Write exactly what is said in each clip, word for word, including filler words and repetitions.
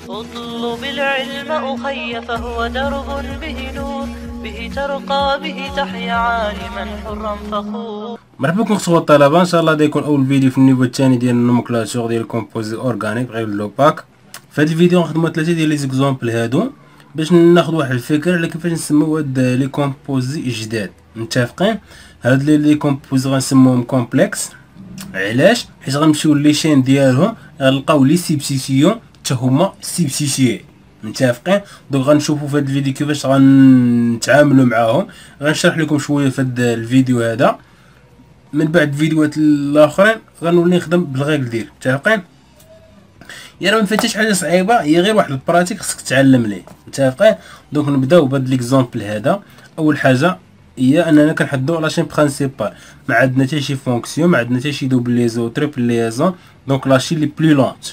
اطلب العلم أخي فهو درب به نور، به ترقى به تحيا عالما حرا فخور. مرحبا بكم اخوة الطلبة، ان شاء الله دا يكون اول فيديو في النيفو الثاني ديال النومنكلاتور ديال الكومبوزي اورغانيك غير لوباك. في هذا الفيديو نخدمو ثلاثة ديال لي زيكزامبل هادو باش ناخذ واحد الفكره على كيفاش نسميو هاد لي كومبوزي جداد. متفقين؟ هاد لي كومبوزي غنسموهم كومبلكس. علاش؟ حيت غنمشيو لي شين ديالهم غنلقاو لي سيبسيسيون حتى هما سيبسيسيي. متفقين؟ دونك غنشوفوا في هذا الفيديو كيفاش غنتعاملوا معاهم. غنشرح لكم شويه في هذا الفيديو هذا، من بعد الفيديوهات الاخرين غنولي نخدم بالغير ديال. متفقين؟ يا راه ما فاتش حاجه صعيبه، هي غير واحد البراتيك خصك تتعلم ليه. متفقين؟ دونك نبداو بهذا ليكزامبل هذا. اول حاجه هي اننا كنحددو لاشين برينسيبال، ما عندنا حتى شي فونكسيون، ما عندنا حتى شي دوبليزون تريبل ليزون، دونك لاشين لي بلو لونت.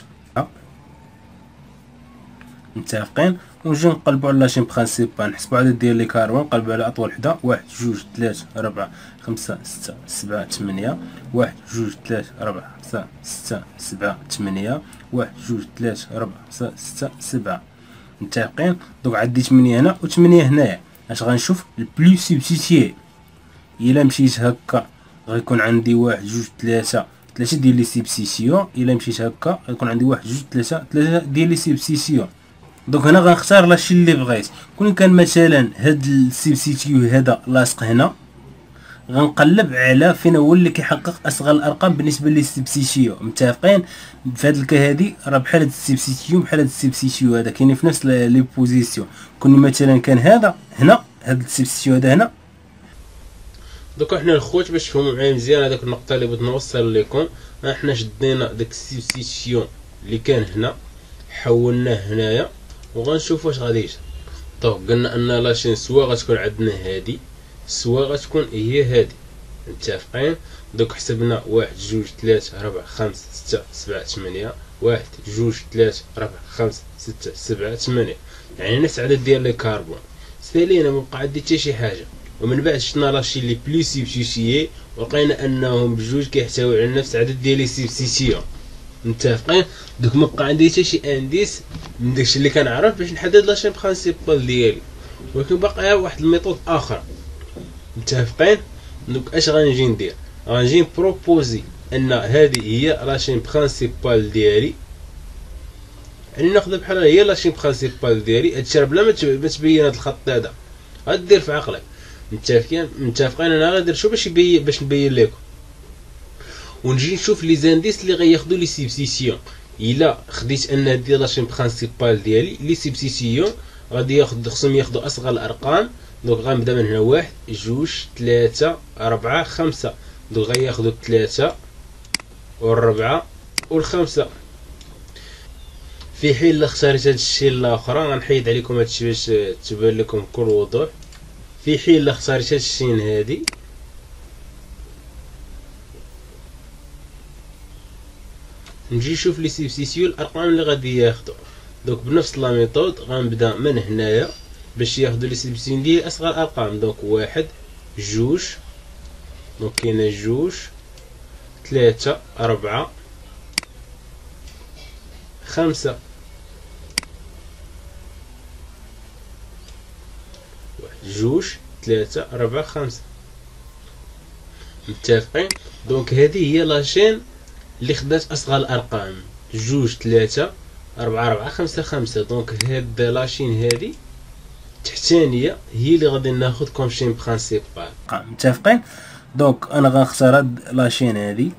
متفقين؟ ونجيو نقلبو على لاشين برينسيبال، نحسبو عدد ديال لي كاربون، نقلبو على اطول وحده، واحد جوج ثلاثة ربعة خمسة ستة سبعة ثمانية، واحد جوج ثلاثة ربعة خمسة ستة سبعة ثمانية، واحد جوج ثلاثة ربعة خمسة ستة سبعة. متفقين؟ دونك عندي ثمانية هنا و ثمانية هنايا. اش غنشوف؟ البلو سيبسيتيي. الا مشيت هكا غيكون عندي واحد جوج ثلاثة ثلاثة ديال لي سيبسيسيون، الا مشيت هكا غيكون عندي واحد جوج ثلاثة ثلاثة ديال لي سيبسيسيون. دونك هنا غنختار لاشي اللي بغيت. كون كان مثلا هاد السيبسيتيو هذا لاصق هنا، غنقلب على فين هو اللي كيحقق اصغر الارقام بالنسبه للسيبسيتيو. متفقين؟ في هاد الكا هادي راه بحال هاد السيبسيتيو بحال هاد السيبسيتيو هذا كاينين في نفس لي بوزيسيون. كون مثلا كان هذا هنا، هاد السيبسيتيو هذا هنا. دوكا حنا الخوت باش تفهموا معايا مزيان هذاك النقطه اللي بغيت نوصل لكم، حنا شدينا داك السيبسيتيو اللي كان هنا حولناه هنايا وغنشوفوا واش غادي يجي. دونك قلنا ان لاشين سوا غتكون عندنا هادي سوا غتكون هي هادي. متفقين؟ دوك حسبنا واحد جوج ثلاثة ربعة خمسة ستة سبعة ثمانية، واحد جوج ثلاثة ربعة خمسة ستة سبعة ثمانية، يعني نفس عدد ديال لي كاربون. سالينا مبقى عندي حتى شي حاجه. ومن بعد شفنا لاشين لي بلو سيبسيسيي ولقينا انهم بجوج كيحتويو على نفس عدد ديال لي سيبسيسيون. متفقين؟ دوك مبقى عندي حتى شي انديس من داكشي اللي كنعرف باش نحدد لاشين برينسيبال ديالي، ولكن باقي واحد الميثود اخرى. متفقين؟ دوك اش غنجي ندير؟ غنجي بروبوزي ان هذه هي لاشين برينسيبال ديالي، يعني ناخذ بحال هي لاشين برينسيبال ديالي. هادشي راه بلا ما تبين هاد الخط هذا، غدير في عقلك. متفقين؟ متفقين؟ انا غندير شو باش يبين باش نبين لكم، ونجي نشوف لي زانديس اللي غياخدو لي سيبسيسيون. الا خديت ان هادي لاشين برينسيبال ديالي، لي سيبسيسيون غادي ياخد خصهم ياخدو اصغر الارقام. دونك غنبدا من هنا واحد جوج ثلاثة أربعة خمسة، دونك غياخدو الثلاثة والربعة والخمسة. في حين الا اختاريت هاد الشي الاخرى غنحيد عليكم هادشي باش تبان لكم بكل وضوح. في حين الا اختاريت هاد الشين هادي، نجي نشوف لي سيبسيسيو الارقام اللي غادي ياخدو. دونك بنفس لا ميثود غنبدا من هنايا باش ياخدو لي سيبسيسيو ديال اصغر الارقام. دونك واحد جوج، دونك كاينه جوج ثلاثة أربعة خمسة، واحد جوج ثلاثة أربعة خمسة. متفقين؟ دونك هذه هي لاشين اللي خدات اصغر الارقام، جوج ثلاثة أربعة أربعة خمسة خمسة. دونك هاد لاشين هادي التحتانيه هي اللي غادي ناخذ كوم شين برينسيبال. متفقين؟ دونك انا غنختار هاد لاشين هادي.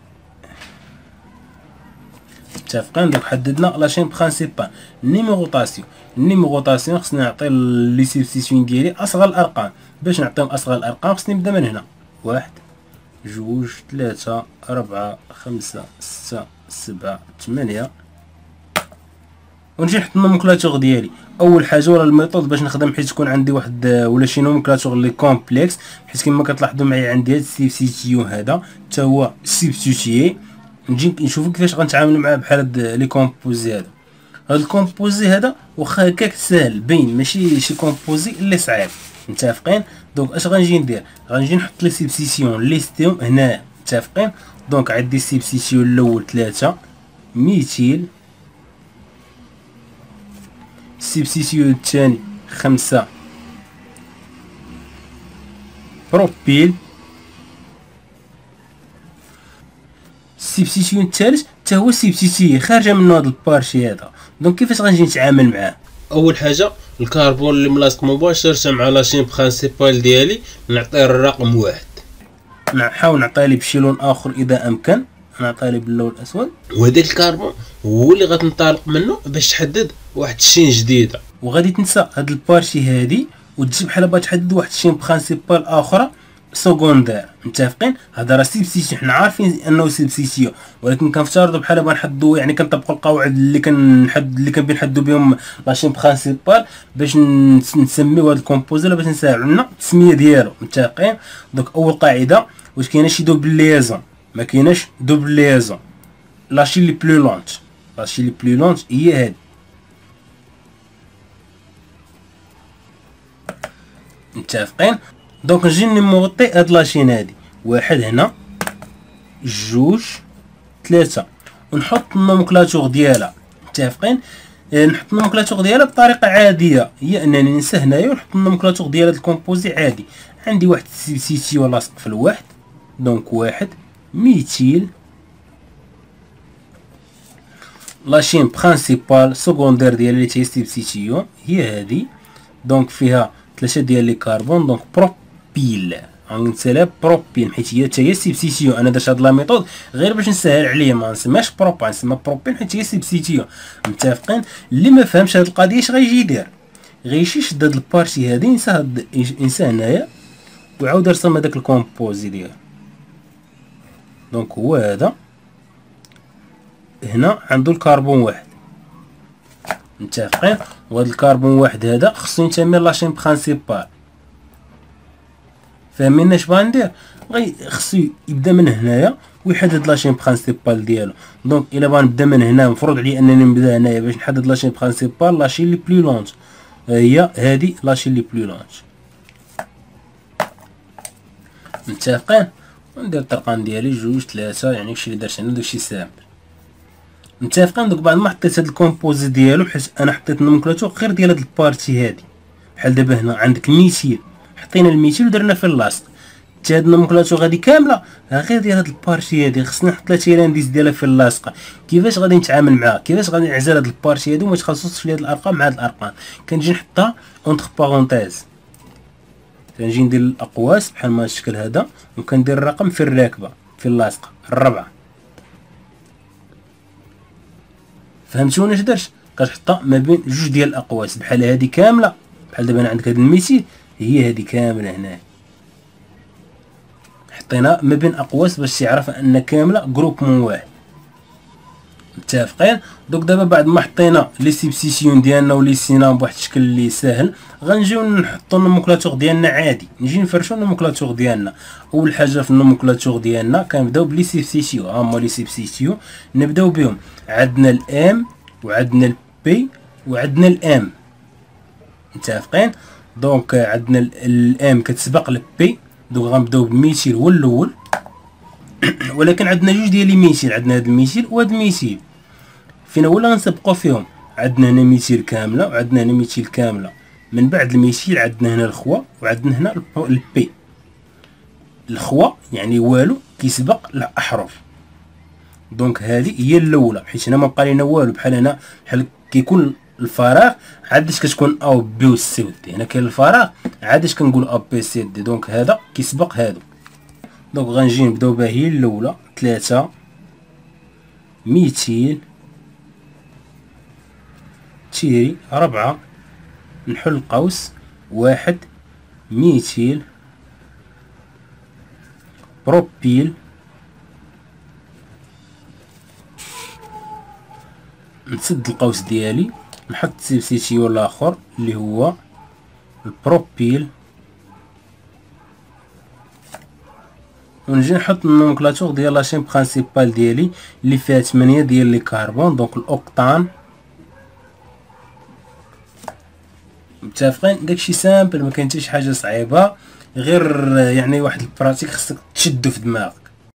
متفقين؟ دونك حددنا لاشين برينسيبال. نيميروطاسيون، النيميروطاسيون خصني نعطي لي سيبسيسيون ديالي اصغر الارقام. باش نعطيهم اصغر الارقام خصني نبدا من هنا، واحد جوج ثلاثة أربعة خمسة ستة سبعة ثمانية، ونجي نحط النومنكلاتور ديالي. أول حاجة ولا الميثود باش نخدم حيت تكون عندي واحد ولا شي نومنكلاتور لي كومبلكس، حيت كما كتلاحظوا معايا عندي هاد السيبسيتيو هذا حتى هو سيبسيتيي. نجي نشوفو كيفاش غنتعاملوا معاه بحال هاد لي كومبوزي هذا. هاد الكومبوزي هذا واخا هكاك ساهل باين، ماشي شي كومبوزي اللي صعيب. متفقين؟ دونك اش غنجي ندير؟ غنجي نحط لي سيبسيسيون ليستيهم هنا. متفقين؟ دونك عندي السيبسيسيون الاول ثلاثة، ميتيل السبستيسيون الثاني خمسة بروبيل. السبستيسيون الثالث حتى هو سبستيسيون خارجه من هذا البارشي هذا. دونك كيفاش غنجي نتعامل معاه؟ اول حاجه الكربون اللي ملاصق مباشره مع لاشين برينسيبال ديالي نعطيه الرقم واحد، نحاول نعطيه لي بشي لون اخر اذا امكن، نعطيه لي باللون الاسود، وهذاك الكربون هو اللي غتنطلق منه باش تحدد واحد الشين جديده. وغادي تنسى هاد البارشي هادي وتجي بحال باغا تحدد واحد الشين برينسيبال اخرى سكوندير. متفقين؟ هذا راه سيبسيسيون، حنا عارفين انه سيبسيسيون، ولكن كنفترضوا بحال بغا نحددوا، يعني كنطبقوا القواعد اللي كنحد اللي كنبي نحددوا بهم لاشين برينسيبال باش نسميو هذا الكومبوزي ولا باش نسهلوا لنا التسميه ديالو. متفقين؟ دونك اول قاعده، واش كاينه شي دوبل ليزون؟ ما كايناش دوبل ليزون. لاشين لي بلو لونت، لاشين لي بلو لونت هي هادي. متفقين؟ دونك نجي نموطي هاد لاشين هادي، واحد هنا، جوج، ثلاثة، ونحط النومكلاتور ديالها. متفقين؟ نحط النومكلاتور ديالها بطريقة عادية، هي انني ننسى هنايا ونحط النومكلاتور ديال هاد الكومبوزي عادي. عندي واحد سبستيسيون لاصق في الواحد، دونك واحد ميتيل لاشين برينسيبال سكوندير ديال اللي تي سبستيسيون هي هادي، دونك فيها ثلاثة ديال لي كربون، دونك بروبيل غنسالها بروبين حيت هي حتى هي سبستيسيون. انا درت هاد لا ميثود غير باش نسهل عليا، ما نسماش بروبان نسمى بروبين حيت هي سبستيسيون. متفقين؟ اللي ما فهمش هاد القضيه اش غيجي يدير؟ غيمشي يشد هاد البارتي هادي، ينسى هاد ينسى هنايا ويعاود يرسم هداك الكومبوزي ديالو. دونك هو هذا هنا عنده الكربون واحد. متفقين؟ وهاد الكربون واحد هذا خصو ينتمي لاشين برينسيبال. فاهمين اش بغا ندير؟ غي خصو يبدا من هنايا ويحدد لاشين برينسيبال ديالو. دونك الا بغا نبدا من هنا مفروض عليا انني نبدا هنايا باش نحدد لاشين برينسيبال. لاشين لي بلو لونت هي هادي، لاشين لي بلو لونت. متفقين؟ وندير الطرقان ديالي جوج ثلاثة، يعني داكشي اللي درت هنا داكشي سامبل. متفقين؟ دوك بعد ما حطيت هاد الكومبوزي ديالو، حيت انا حطيت النومكلاتور غير ديال هاد البارتي هادي، بحال دابا هنا عندك الميثيل، حطينا الميثيل ودرنا فيه اللاصق. حتى هاد النومكلاتور غادي كامله غير ديال هاد البارتي هادي، خصنا نحط لها تيرانديس ديالها في اللاصقه. كيفاش غادي نتعامل معاها؟ كيفاش غادي نعزل هاد البارتي هادي وما يتخصصش في هاد الارقام مع هاد الارقام؟ كنجي نحطها اونتر بارونتيز، كنجي ندير الاقواس بحال ما الشكل هذا، وكندير الرقم في الراكبه في اللاصقه الربعه. فهمتوني اش درت؟ كتحطها ما بين جوج ديال الاقواس بحال هادي كامله، بحال دابا انا عندك هاد الميثيل هي هادي كامله هنا، حطينا ما بين اقواس باش تعرف ان كامله جروب من واحد. متفقين؟ دوك دابا بعد ما حطينا لي سبستيسيون ديالنا ولي سينا بواحد الشكل اللي ساهل، غنجيو نحطو النومكلاتور ديالنا عادي، نجي نفرشو النومكلاتور ديالنا. اول حاجه في النومكلاتور ديالنا كنبداو بلي سبستيسيون، ها هما لي سبستيسيون نبداو بهم. عندنا الام وعندنا البي وعندنا الام. متفقين؟ دونك عندنا الام كتسبق البي، دوك غنبداو بالميثيل هو الاول ولكن عندنا جوج ديال لي ميثيل، عندنا هاد الميثيل وهاد الميثيل. فين هو اللي غنسبقو فيهم؟ عندنا هنا ميثيل كامله وعندنا هنا ميثيل كامله. من بعد الميثيل عندنا هنا الخوا وعندنا هنا البي. الخوا يعني والو كيسبق الاحرف، دونك هذه هي الاولى حيت هنا ما بقى لينا والو. بحال هنا بحال كيكون الفراغ عادش كتكون او بي و سي و دي، هنا كاين الفراغ عادش كنقول ا بي سي دي، دونك هذا كيسبق هادو. دونك غنجي نبداو بها هي الاولى، ثلاثة ميثيل تيري ربعة، نحل القوس، واحد ميثيل بروبيل، نسد القوس ديالي، نحط سبستيسيون الاخر اللي هو البروبيل، ونجي نحط النومكلاتور ديال لاشين برينسيبال ديالي اللي فيها ثمانية ديال لي كربون، دونك الاوكتان. متفقين؟ داكشي سامبل، ما كاين حتى شي حاجه صعيبه، غير يعني واحد البراتيك خصك تشدو في دماغك.